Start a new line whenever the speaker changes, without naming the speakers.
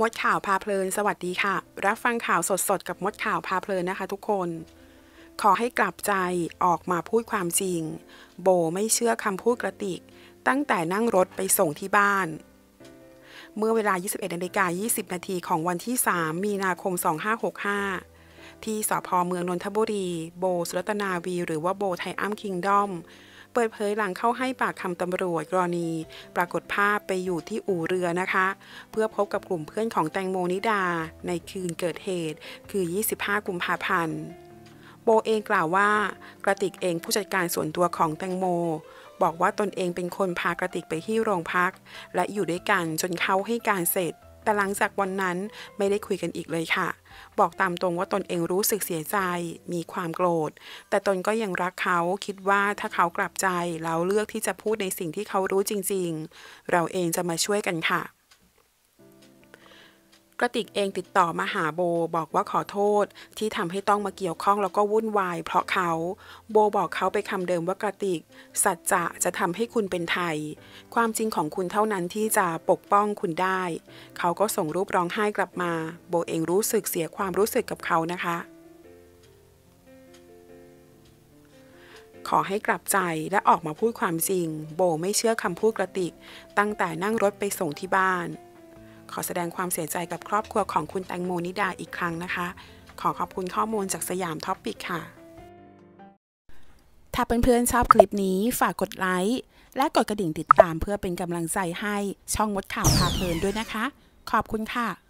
ดข่าวพาเพลินสวัสดีค่ะรับฟังข่าวสดๆกับมดข่าวพาเพลินนะคะทุกคนขอให้กลับใจออกมาพูดความจริงโบไม่เชื่อคำพูดกระติกตั้งแต่นั่งรถไปส่งที่บ้านเมื่อเวลา 21:20 นาทีของวันที่ 3 มีนาคม 2565 ที่สภ.เมืองนนทบุรีโบสุรัตนาวีหรือว่าโบไทอัมคิงดอมเปิดเผยหลังเข้าให้ปากคำตำรวจกรณีปรากฏภาพไปอยู่ที่อู่เรือนะคะเพื่อพบกับกลุ่มเพื่อนของแตงโมนิดาในคืนเกิดเหตุคือ 25 กุมภาพันธ์โบเองกล่าวว่ากระติกเองผู้จัดการส่วนตัวของแตงโมบอกว่าตนเองเป็นคนพากระติกไปที่โรงพักและอยู่ด้วยกันจนเขาให้การเสร็จแต่หลังจากวันนั้นไม่ได้คุยกันอีกเลยค่ะบอกตามตรงว่าตนเองรู้สึกเสียใจมีความโกรธแต่ตนก็ยังรักเขาคิดว่าถ้าเขากลับใจแล้วเลือกที่จะพูดในสิ่งที่เขารู้จริงๆเราเองจะมาช่วยกันค่ะกระติกเองติดต่อมาหาโบบอกว่าขอโทษที่ทำให้ต้องมาเกี่ยวข้องแล้วก็วุ่นวายเพราะเขาโบบอกเขาไปคำเดิมว่ากระติกสัจจะทำให้คุณเป็นไทยความจริงของคุณเท่านั้นที่จะปกป้องคุณได้เขาก็ส่งรูปร้องไห้กลับมาโบเองรู้สึกเสียความรู้สึกกับเขานะคะขอให้กลับใจและออกมาพูดความจริงโบไม่เชื่อคำพูดกระติกตั้งแต่นั่งรถไปส่งที่บ้านขอแสดงความเสียใจกับครอบครัวของคุณแตงโมนิดาอีกครั้งนะคะขอขอบคุณข้อมูลจากสยามท็อปปิกค่ะถ้าเพื่อนๆชอบคลิปนี้ฝากกดไลค์และกดกระดิ่งติดตามเพื่อเป็นกำลังใจให้ช่องมดข่าวพาเพลินด้วยนะคะขอบคุณค่ะ